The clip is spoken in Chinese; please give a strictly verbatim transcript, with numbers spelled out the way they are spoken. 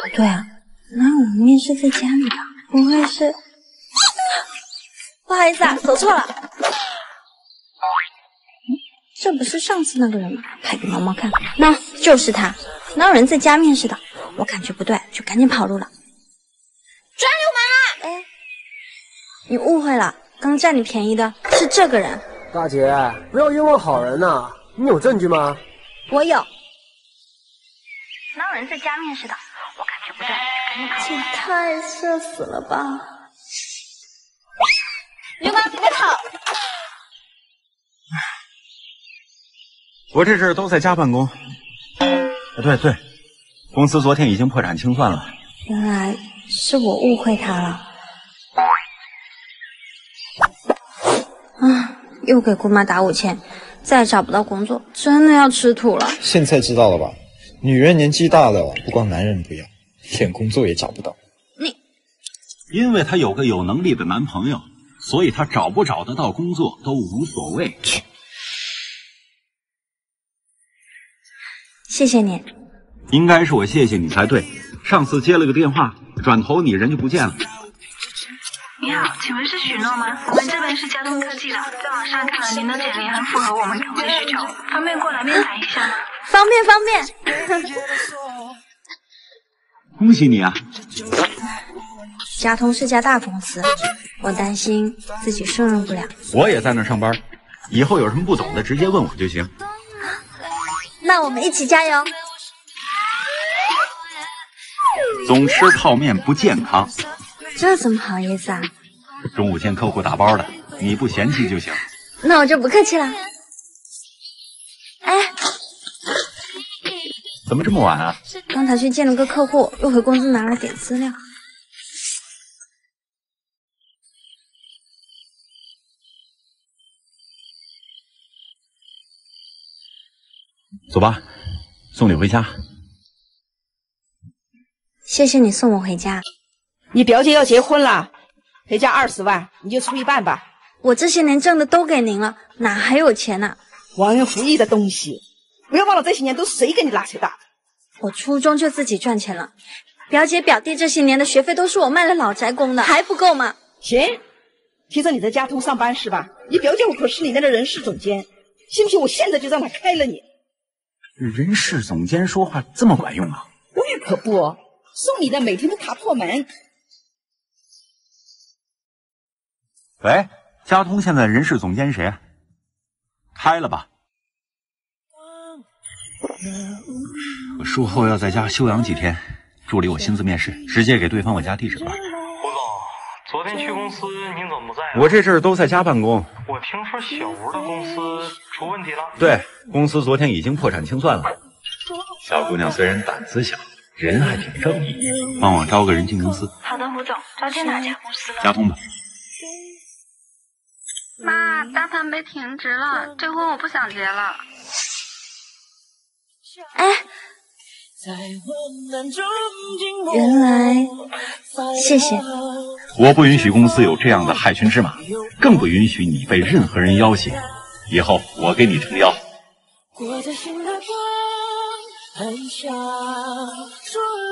不对啊，哪有我们面试在家里啊？不会是……不好意思啊，走错了。这不是上次那个人吗？拍给毛毛看，那就是他。哪有人在家面试的？我感觉不对，就赶紧跑路了。抓流氓啊！哎，你误会了，刚占你便宜的是这个人。 大姐，不要冤枉好人呐、啊！你有证据吗？ 我有。哪有人在家面试的？我感觉不对，就赶紧跑。这也太社死了吧！流氓，你别跑！ 我这阵儿都在家办公。对对，公司昨天已经破产清算了。 原来是我误会他了。啊，又给姑妈打五千，再找不到工作，真的要吃土了。 现在知道了吧？女人年纪大了，不光男人不要，连工作也找不到。 你， 因为她有个有能力的男朋友，所以她找不找得到工作都无所谓。 谢谢你。 应该是我谢谢你才对。上次接了个电话，转头你人就不见了。 你好，请问是许诺吗？我们这边是交通科技的，在网上看了您的简历很符合我们客户的需求，方便过来面谈一下吗？ 方便方便。 恭喜你啊！ 佳通是家大公司，我担心自己胜任不了。 我也在那上班，以后有什么不懂的直接问我就行。 那我们一起加油。 总吃泡面不健康， 这怎么好意思啊？ 中午见客户打包的，你不嫌弃就行。 那我就不客气了。哎， 怎么这么晚啊？ 刚才去见了个客户，又回公司拿了点资料。 走吧，送你回家。 谢谢你送我回家。 你表姐要结婚了，赔家二十万，你就出一半吧。 我这些年挣的都给您了，哪还有钱呢、啊？ 忘恩负义的东西，不要忘了这些年都是谁给你拉扯大的。 我初中就自己赚钱了，表姐表弟这些年的学费都是我卖了老宅供的，还不够吗？ 行，听说你在佳通上班是吧？你表姐我可是里面的人事总监，信不信我现在就让他开了你？ 人事总监说话这么管用啊？ 那可不，送你的每天都踏破门。 喂，佳通现在人事总监谁？开了吧。我术后要在家休养几天，助理我亲自面试，直接给对方我家地址吧。 胡总，昨天去公司您怎么不在啊？ 我这阵儿都在家办公。 我听说小吴的公司出问题了。 对，公司昨天已经破产清算了。小姑娘虽然胆子小，人还挺正义，帮我招个人进公司。 好的，胡总，招进哪家公司呢？ 佳通吧。 妈，大盘被停职了，这婚我不想结了。 哎，原来，谢谢。 我不允许公司有这样的害群之马，更不允许你被任何人要挟。以后我给你撑腰。 我的心的光很小，说